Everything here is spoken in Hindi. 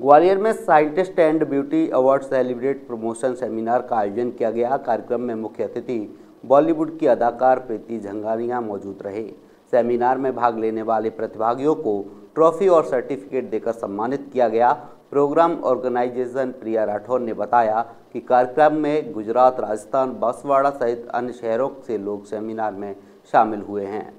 ग्वालियर में scientist and beauty award celebrate promotion seminar का आयोजन किया गया। कार्यक्रम में मुख्य अतिथि बॉलीवुड की अदाकार प्रीति झंगारिया मौजूद रहे। सेमिनार में भाग लेने वाले प्रतिभागियों को ट्रॉफी और सर्टिफिकेट देकर सम्मानित किया गया। प्रोग्राम ऑर्गेनाइजेशन प्रिया राठौर ने बताया कि कार्यक्रम में गुजरात, राजस्थान, बांसवाड़ा सहित अन्य शहरों से लोग सेमिनार में शामिल हुए हैं।